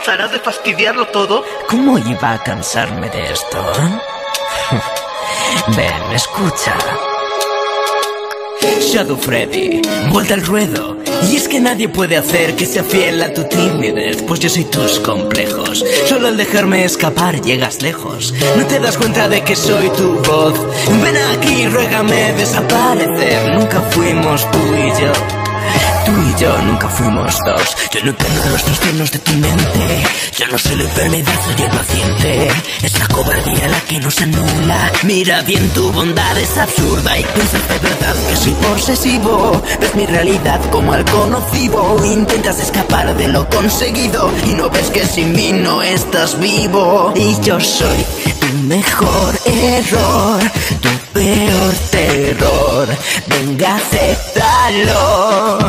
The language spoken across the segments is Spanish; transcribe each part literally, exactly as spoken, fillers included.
cansarás de fastidiarlo todo? ¿Cómo iba a cansarme de esto? ¿Eh? Ven, escucha. Shadow Freddy, vuelta al ruedo. Y es que nadie puede hacer que sea fiel a tu timidez, pues yo soy tus complejos. Solo al dejarme escapar llegas lejos. No te das cuenta de que soy tu voz. Ven aquí, ruégame desaparecer. Nunca fuimos tú y yo. Tú y yo nunca fuimos dos. Yo no tengo los trastornos de tu mente. Yo no soy la enfermedad, soy el paciente. Es la cobardía la que nos anula. Mira bien, tu bondad es absurda y piensas de verdad que soy posesivo. Ves mi realidad como algo nocivo. Intentas escapar de lo conseguido y no ves que sin mí no estás vivo. Y yo soy tu mejor error, tu peor terror. Venga, acéptalo.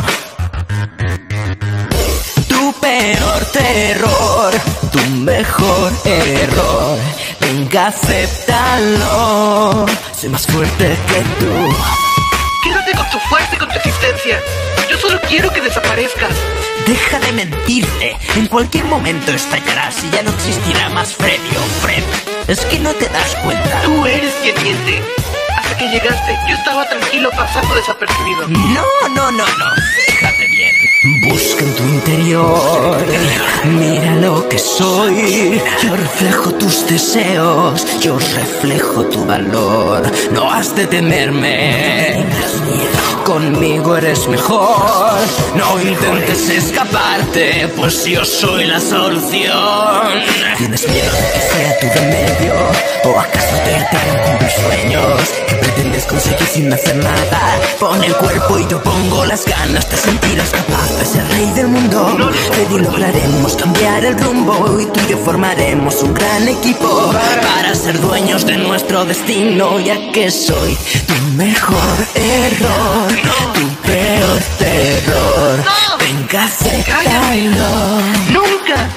Tu peor terror, tu mejor error. Venga, acéptalo. Soy más fuerte que tú. Quédate con tu fuerza y con tu existencia. Yo solo quiero que desaparezcas. Deja de mentirte. En cualquier momento estallarás y ya no existirá más Freddy o Fred. Es que no te das cuenta. Tú eres quien miente. Hasta que llegaste, yo estaba tranquilo pasando desapercibido. No, no, no, no. Fíjate bien. Busca en tu interior. Mira lo que soy. Yo reflejo tus deseos. Yo reflejo tu valor. No has de temerme. Conmigo eres mejor. No intentes escaparte, pues yo soy la solución. ¿Tienes miedo de que sea tu remedio? ¿O acaso te aterran cumplir sueños que pretendes conseguir sin hacer nada? Pon el cuerpo y yo pongo las ganas. Te sentirás capaz de ser rey del mundo. Freddy, lograremos cambiar el rumbo y tú y yo formaremos un gran equipo para ser dueños de nuestro destino. Ya que soy tu mejor error, tu peor terror. Venga, acéptalo. ¡Nunca!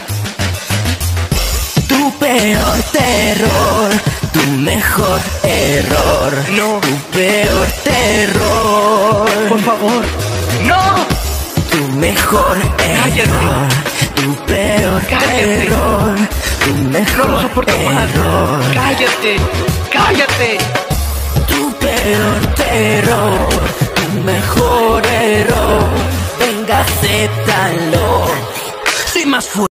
Tu peor terror, tu mejor error. No. Tu peor terror. Por favor. ¡No! Tu mejor error. Tu peor Cállate. error. Tu mejor No lo soporto más. error. ¡Cállate! ¡Cállate! Tu peor terror. Tu mejor error. Venga, acéptalo. Soy más fuerte.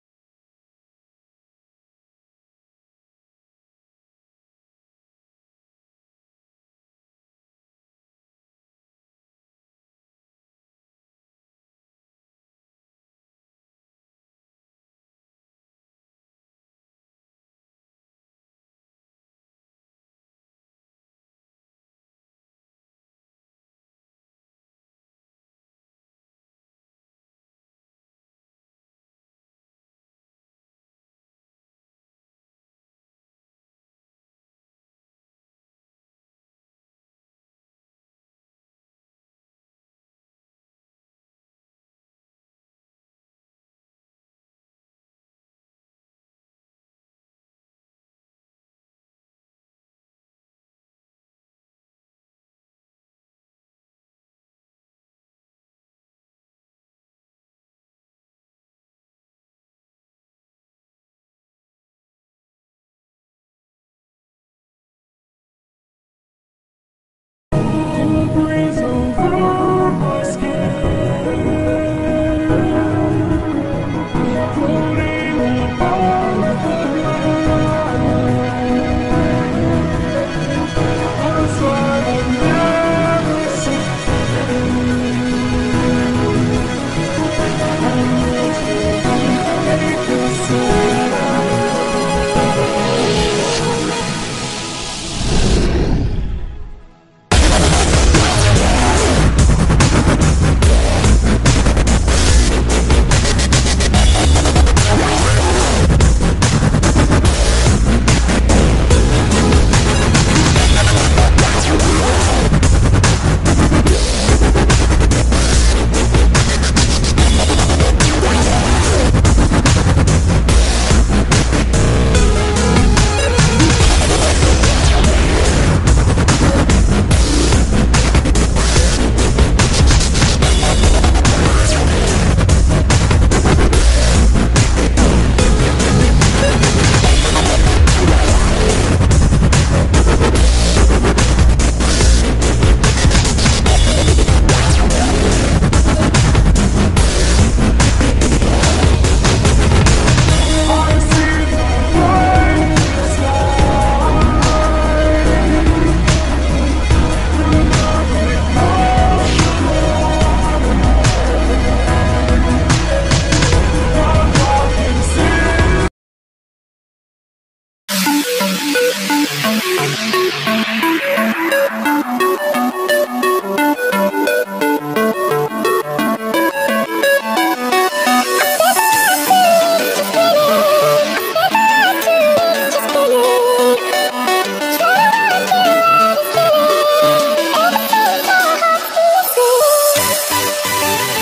Thank you.